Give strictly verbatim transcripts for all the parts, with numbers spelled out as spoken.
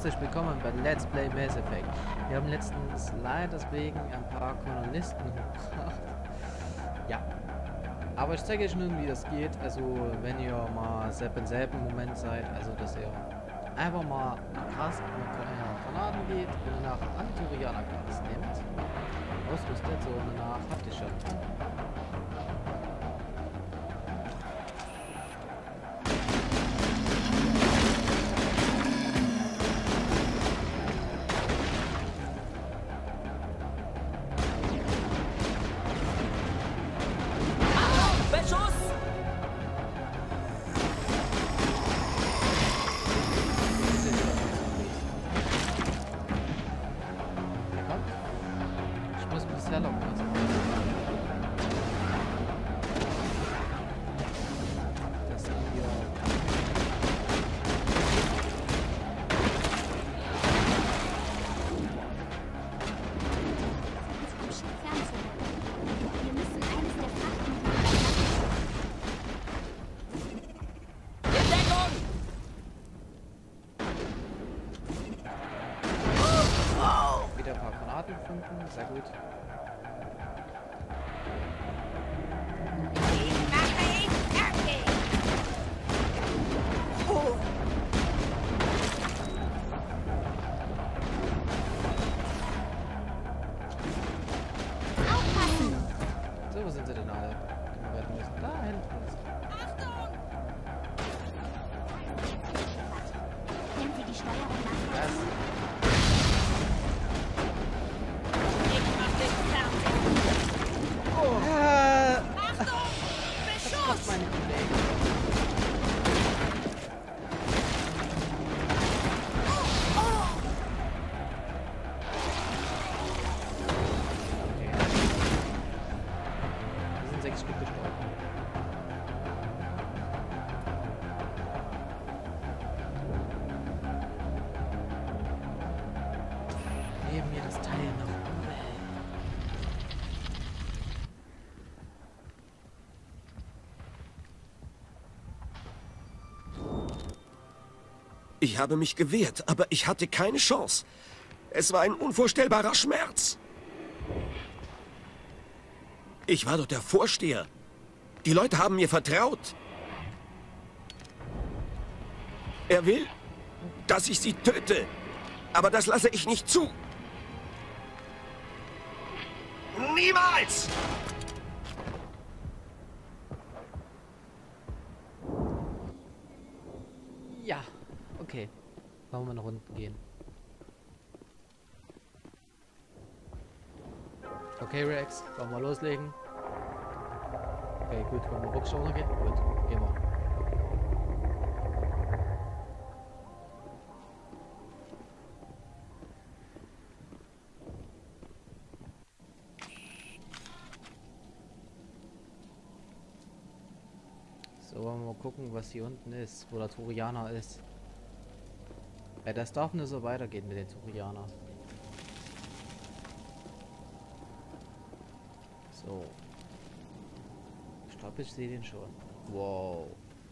herzlich willkommen bei Let's Play Mass Effect. Wir haben letztens leider deswegen ein paar Kolonisten gebracht. Ja. Aber ich zeige euch nun, wie das geht. Also, wenn ihr mal selbst im selben Moment seid, also dass ihr einfach mal nach Granaten geht und nach Anturianer-Gas nehmt. Ausrüstet, so und danach habt ihr schon. Sehr gut. Oh. Aufpassen! So, wo sind sie denn alle? Die müssen da hinten. Achtung! Nehmen Sie die Steuerung nach. Das. Geben mir das Teil noch. Ich habe mich gewehrt, aber ich hatte keine Chance. Es war ein unvorstellbarer Schmerz. Ich war doch der Vorsteher. Die Leute haben mir vertraut. Er will, dass ich sie töte. Aber das lasse ich nicht zu. Niemals! Ja, okay. Wollen wir nach unten gehen. Okay, Rex, wollen wir loslegen? Okay, gut, wollen wir wirklich runtergehen? Gut, gehen wir. So, wollen wir mal gucken, was hier unten ist, wo der Turianer ist. Ja, das darf nur so weitergehen mit den Turianern. So. Ich glaube, ich sehe den schon. Wow.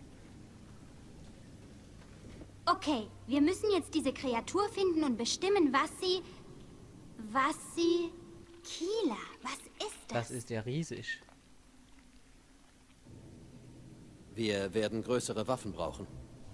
Okay, wir müssen jetzt diese Kreatur finden und bestimmen, was sie... Was sie... Kila, was ist das? Das ist ja riesig. Wir werden größere Waffen brauchen.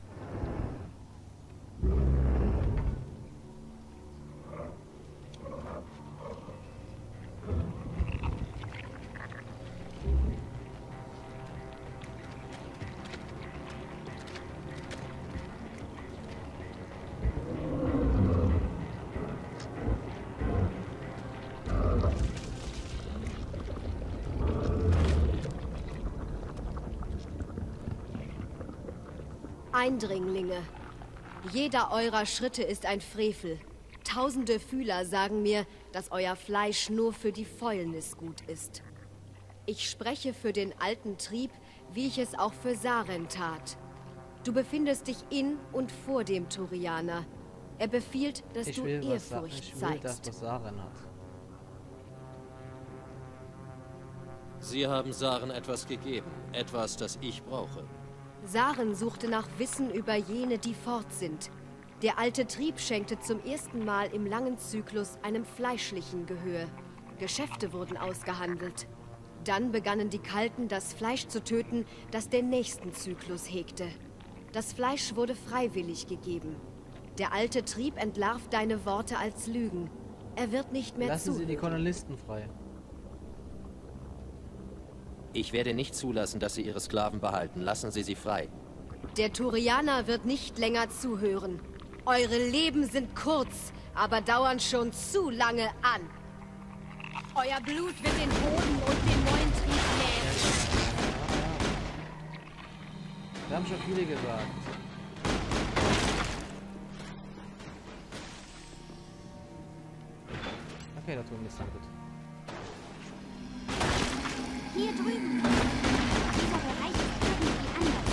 Eindringlinge. Jeder eurer Schritte ist ein Frevel. Tausende Fühler sagen mir, dass euer Fleisch nur für die Fäulnis gut ist. Ich spreche für den alten Trieb, wie ich es auch für Saren tat. Du befindest dich in und vor dem Turianer. Er befiehlt, dass Ich du will, was, Ehrfurcht ich will zeigst. das, was Saren hat. Sie haben Saren etwas gegeben. Etwas, das ich brauche. Saren suchte nach Wissen über jene, die fort sind. Der alte Trieb schenkte zum ersten Mal im langen Zyklus einem fleischlichen Gehör. Geschäfte wurden ausgehandelt. Dann begannen die Kalten, das Fleisch zu töten, das den nächsten Zyklus hegte. Das Fleisch wurde freiwillig gegeben. Der alte Trieb entlarvt deine Worte als Lügen. Er wird nicht mehr Lassen Sie zuhören. die Kolonisten frei. Ich werde nicht zulassen, dass Sie Ihre Sklaven behalten. Lassen Sie sie frei. Der Turianer wird nicht länger zuhören. Eure Leben sind kurz, aber dauern schon zu lange an. Euer Blut wird den Boden und den neuen Trieb nähren. Wir haben schon viele gesagt. Okay, da tun wir es dann gut. Hier drüben. Dieser Bereich ist irgendwie anders.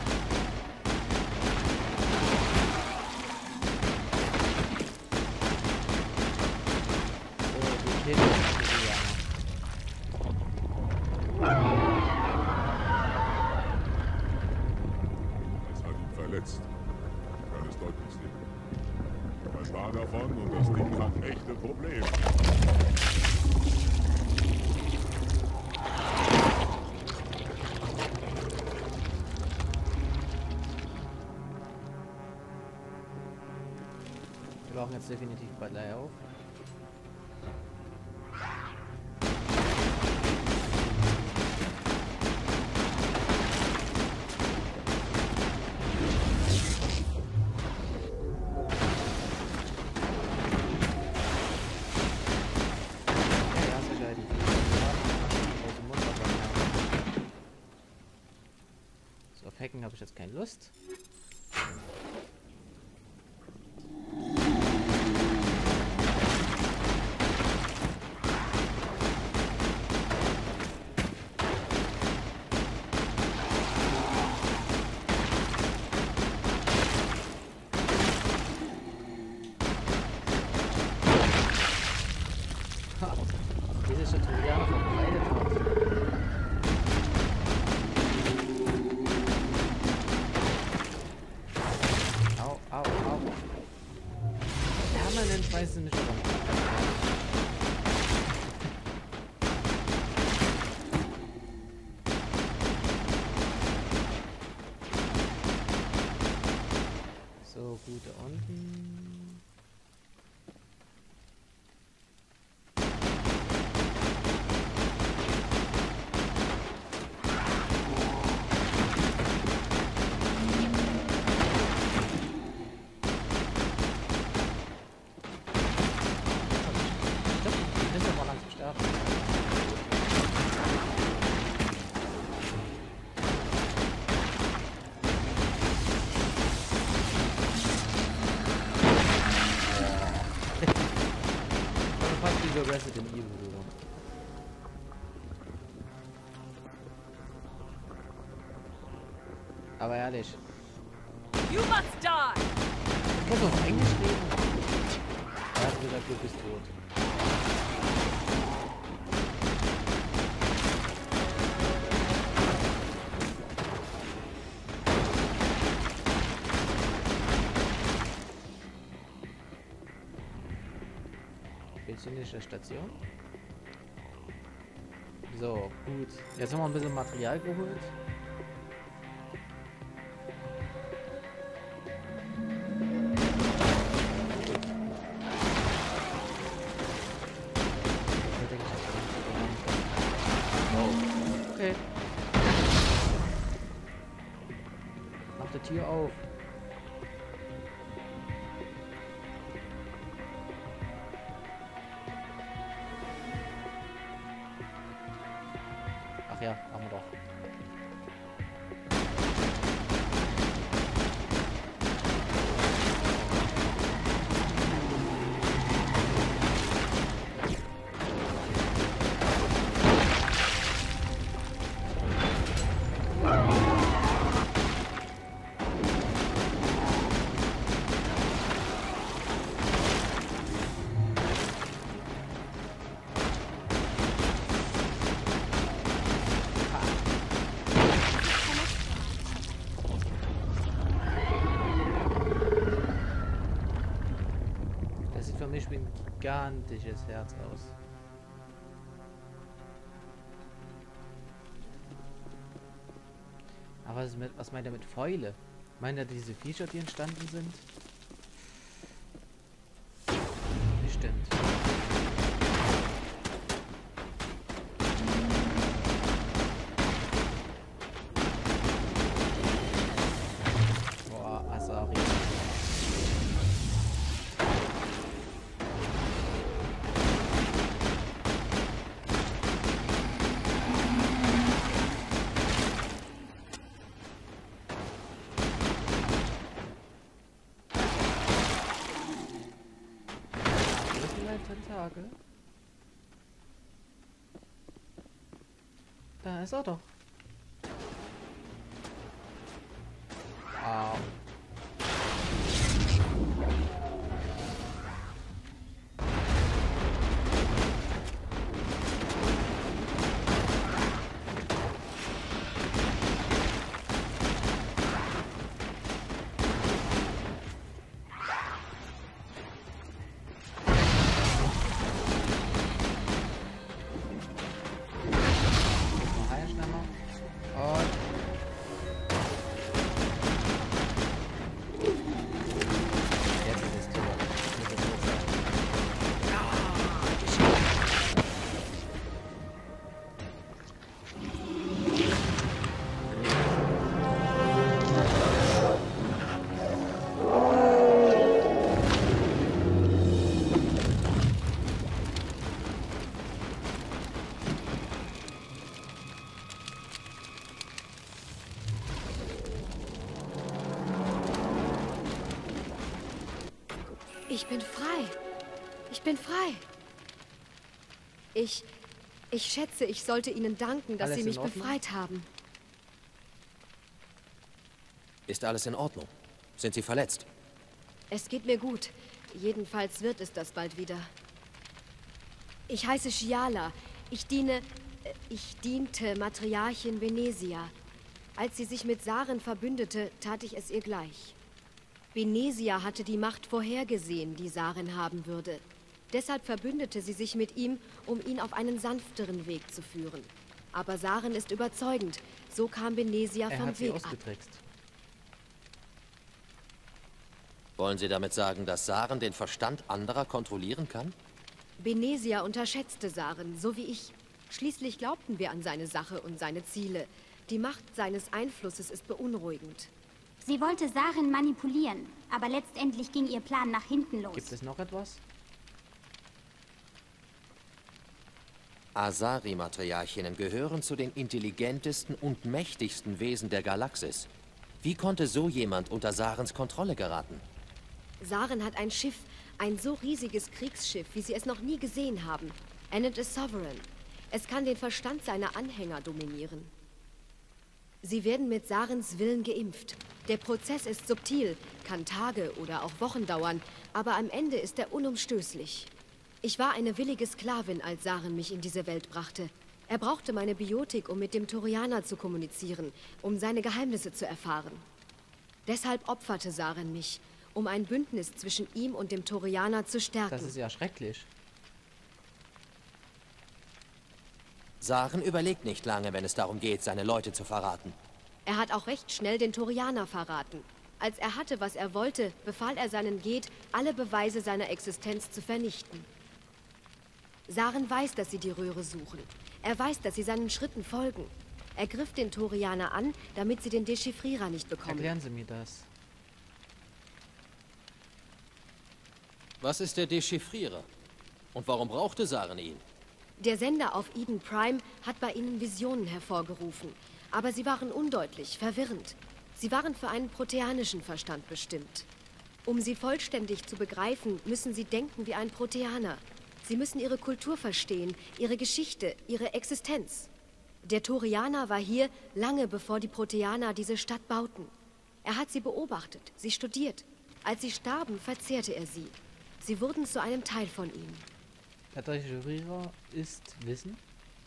So, die Kinder. Es hat ihn verletzt. Ich kann es deutlich sehen. Er war davon und das Ding hat echte Probleme. Wir brauchen jetzt definitiv Butler auf. Hacken habe ich jetzt keine Lust. Ha, das ist schon Turianer verbreitet hat. Weiß ich nicht warum. So, gut da unten. Resident Evil wieder. Aber ehrlich. You must die. Ich muss auf Englisch reden. Er hat gesagt, du bist tot. Medizinische Station. So, gut. Jetzt haben wir ein bisschen Material geholt. Okay. Mach die Tür auf. Ach ja, haben wir doch. gigantisches Herz aus. Aber was, mit, was meint er mit Fäule? Meint er diese Viecher, die entstanden sind? Bestimmt. Boah, Asari. Tage. Da ist er doch. Wow. Ich bin frei. Ich bin frei. Ich... Ich schätze, ich sollte Ihnen danken, dass Alles Sie mich in Ordnung? befreit haben. Ist alles in Ordnung? Sind Sie verletzt? Es geht mir gut. Jedenfalls wird es das bald wieder. Ich heiße Schiala. Ich diene... äh, Ich diente Matriarchin Venesia. Als sie sich mit Saren verbündete, tat ich es ihr gleich. Venesia hatte die Macht vorhergesehen, die Saren haben würde. Deshalb verbündete sie sich mit ihm, um ihn auf einen sanfteren Weg zu führen. Aber Saren ist überzeugend. So kam Venesia Er vom hat sie Weg ab. ausgetrickst. Wollen Sie damit sagen, dass Saren den Verstand anderer kontrollieren kann? Venesia unterschätzte Saren, so wie ich. Schließlich glaubten wir an seine Sache und seine Ziele. Die Macht seines Einflusses ist beunruhigend. Sie wollte Saren manipulieren, aber letztendlich ging ihr Plan nach hinten los. Gibt es noch etwas? Asari-Matriarchinnen gehören zu den intelligentesten und mächtigsten Wesen der Galaxis. Wie konnte so jemand unter Sarens Kontrolle geraten? Saren hat ein Schiff, ein so riesiges Kriegsschiff, wie sie es noch nie gesehen haben. Er nennt es Sovereign. Es kann den Verstand seiner Anhänger dominieren. Sie werden mit Sarens Willen geimpft. Der Prozess ist subtil, kann Tage oder auch Wochen dauern, aber am Ende ist er unumstößlich. Ich war eine willige Sklavin, als Saren mich in diese Welt brachte. Er brauchte meine Biotik, um mit dem Turianer zu kommunizieren, um seine Geheimnisse zu erfahren. Deshalb opferte Saren mich, um ein Bündnis zwischen ihm und dem Turianer zu stärken. Das ist ja schrecklich. Saren überlegt nicht lange, wenn es darum geht, seine Leute zu verraten. Er hat auch recht schnell den Turianer verraten. Als er hatte, was er wollte, befahl er seinen Geth, alle Beweise seiner Existenz zu vernichten. Saren weiß, dass sie die Röhre suchen. Er weiß, dass sie seinen Schritten folgen. Er griff den Turianer an, damit sie den Dechiffrierer nicht bekommen. Erklären Sie mir das. Was ist der Dechiffrierer? Und warum brauchte Saren ihn? Der Sender auf Eden Prime hat bei ihnen Visionen hervorgerufen. Aber sie waren undeutlich, verwirrend. Sie waren für einen proteanischen Verstand bestimmt. Um sie vollständig zu begreifen, müssen sie denken wie ein Proteaner. Sie müssen ihre Kultur verstehen, ihre Geschichte, ihre Existenz. Der Turianer war hier lange bevor die Proteaner diese Stadt bauten. Er hat sie beobachtet, sie studiert. Als sie starben, verzehrte er sie. Sie wurden zu einem Teil von ihm. Der Dechiffrierer ist Wissen.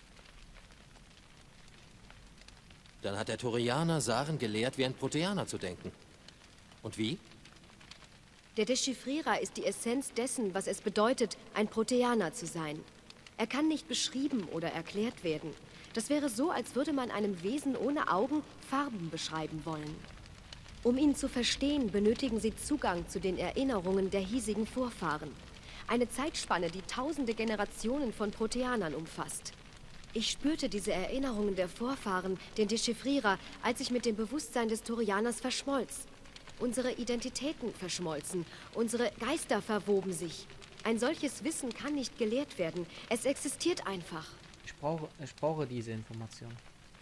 Dann hat der Turianer Saren gelehrt, wie ein Proteaner zu denken. Und wie? Der Dechiffrierer ist die Essenz dessen, was es bedeutet, ein Proteaner zu sein. Er kann nicht beschrieben oder erklärt werden. Das wäre so, als würde man einem Wesen ohne Augen Farben beschreiben wollen. Um ihn zu verstehen, benötigen sie Zugang zu den Erinnerungen der hiesigen Vorfahren. Eine Zeitspanne, die tausende Generationen von Proteanern umfasst. Ich spürte diese Erinnerungen der Vorfahren, den Dechiffrierer, als ich mit dem Bewusstsein des Turianers verschmolz. Unsere Identitäten verschmolzen, unsere Geister verwoben sich. Ein solches Wissen kann nicht gelehrt werden. Es existiert einfach. Ich brauche, ich brauche diese Information.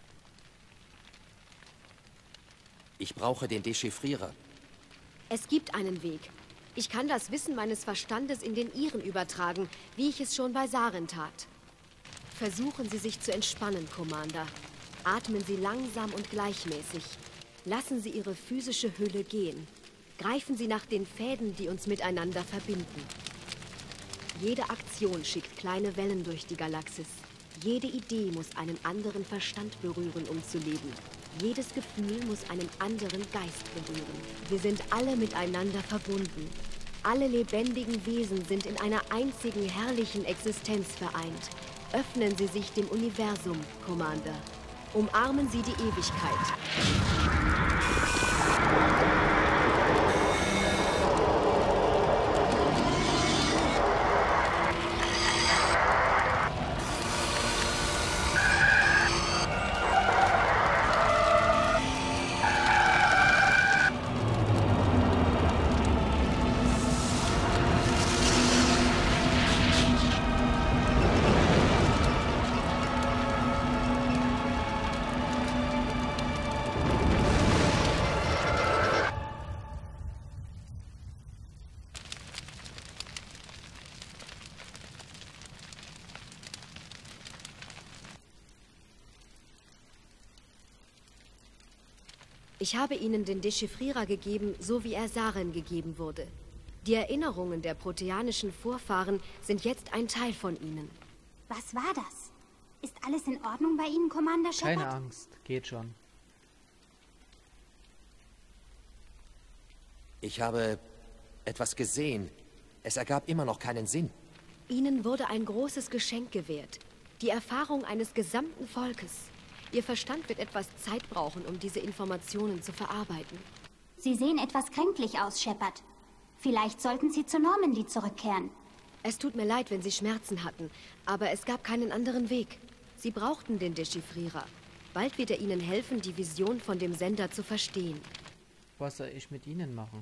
Ich brauche den Dechiffrierer. Es gibt einen Weg. Ich kann das Wissen meines Verstandes in den Ihren übertragen, wie ich es schon bei Saren tat. Versuchen Sie sich zu entspannen, Commander. Atmen Sie langsam und gleichmäßig. Lassen Sie Ihre physische Hülle gehen. Greifen Sie nach den Fäden, die uns miteinander verbinden. Jede Aktion schickt kleine Wellen durch die Galaxis. Jede Idee muss einen anderen Verstand berühren, um zu leben. Jedes Gefühl muss einen anderen Geist berühren. Wir sind alle miteinander verbunden. Alle lebendigen Wesen sind in einer einzigen herrlichen Existenz vereint. Öffnen Sie sich dem Universum, Commander. Umarmen Sie die Ewigkeit. Ich habe Ihnen den Dechiffrierer gegeben, so wie er Saren gegeben wurde. Die Erinnerungen der proteanischen Vorfahren sind jetzt ein Teil von Ihnen. Was war das? Ist alles in Ordnung bei Ihnen, Commander Shepard? Keine Angst, geht schon. Ich habe etwas gesehen. Es ergab immer noch keinen Sinn. Ihnen wurde ein großes Geschenk gewährt. Die Erfahrung eines gesamten Volkes. Ihr Verstand wird etwas Zeit brauchen, um diese Informationen zu verarbeiten. Sie sehen etwas kränklich aus, Shepard. Vielleicht sollten Sie zu Normandy zurückkehren. Es tut mir leid, wenn Sie Schmerzen hatten, aber es gab keinen anderen Weg. Sie brauchten den Dechiffrierer. Bald wird er Ihnen helfen, die Vision von dem Sender zu verstehen. Was soll ich mit Ihnen machen?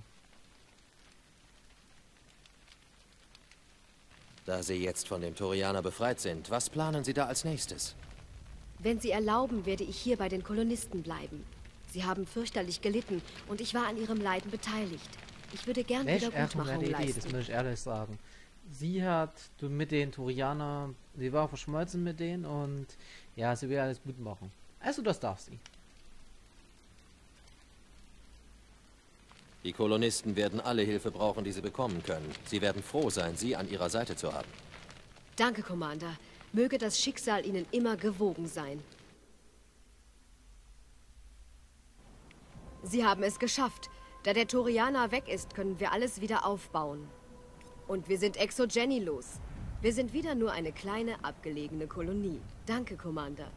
Da Sie jetzt von dem Turianer befreit sind, was planen Sie da als nächstes? Wenn Sie erlauben, werde ich hier bei den Kolonisten bleiben. Sie haben fürchterlich gelitten und ich war an ihrem Leiden beteiligt. Ich würde gern Welch Wiedergutmachung ehrenwerte Idee, das leisten. muss ich ehrlich sagen. Sie hat du mit den Turianern, sie war verschmolzen mit denen und ja, sie will alles gut machen. Also das darf sie. Die Kolonisten werden alle Hilfe brauchen, die sie bekommen können. Sie werden froh sein, Sie an ihrer Seite zu haben. Danke, Commander. Möge das Schicksal Ihnen immer gewogen sein. Sie haben es geschafft. Da der Turianer weg ist, können wir alles wieder aufbauen. Und wir sind Exogeny los. Wir sind wieder nur eine kleine, abgelegene Kolonie. Danke, Commander.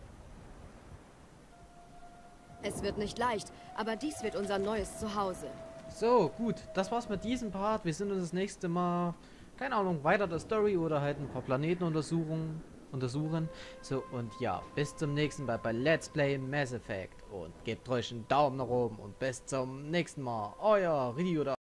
Es wird nicht leicht, aber dies wird unser neues Zuhause. So, gut, das war's mit diesem Part. Wir sind uns das nächste Mal, keine Ahnung, weiter der Story oder halt ein paar Planeten untersuchen. untersuchen. So, und ja, bis zum nächsten Mal bei Let's Play Mass Effect. Und gebt euch einen Daumen nach oben und bis zum nächsten Mal. Euer Ridioda.